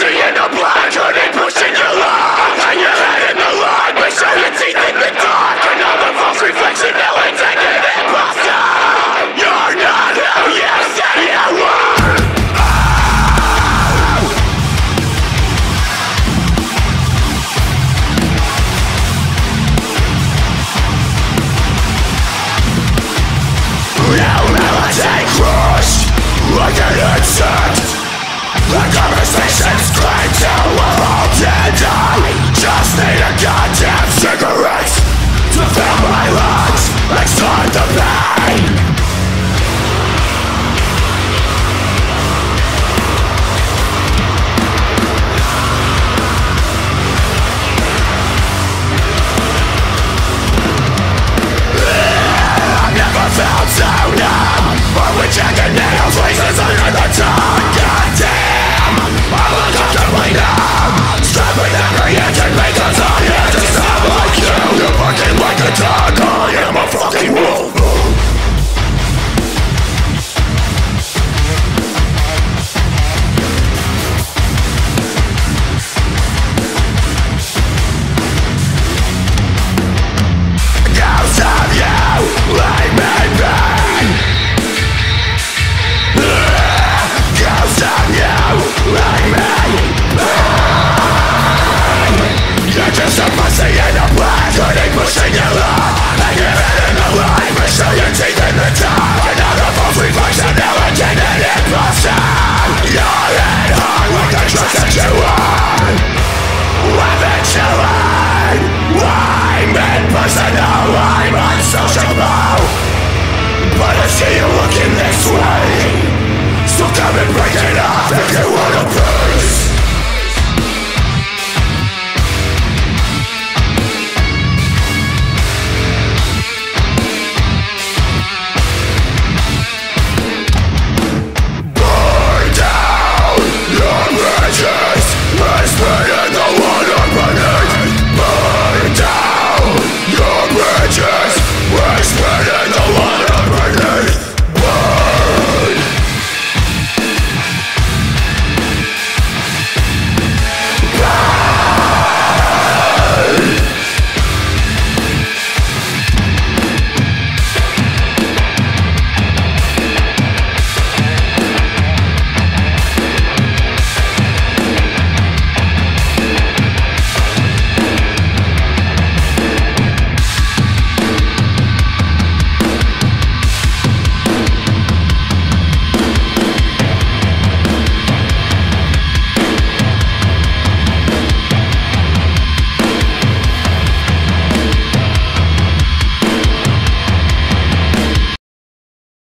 pussy in the black, turning, pushing your luck. Hang your head in the light, but show your teeth in the dark. Another false reflection, now intended imposter. You're not who you say you are. Now melody crushed like an insect. The conversations claim to have all dead. I just need a goddamn cigarette to fill my lungs and start the pain. I've never felt so numb, but with jagged nails, laces under the tongue. Goddamn, I'm uncomfortably numb. Strapping apprehension because I am just not like you. You're barking like a dog, I am a fucking wolf. Ghost of you, leave me be. Ghost of you, leave me be. You're just a pussy in a black hoodie pushing your luck. Hang your head in the light, but show your teeth in the dark. Another false reflection, now intended imposter. You're in hard with the trust that you are. Eventually, I'm impersonal, I'm unsociable. But I see you looking this way, so come and break it off if you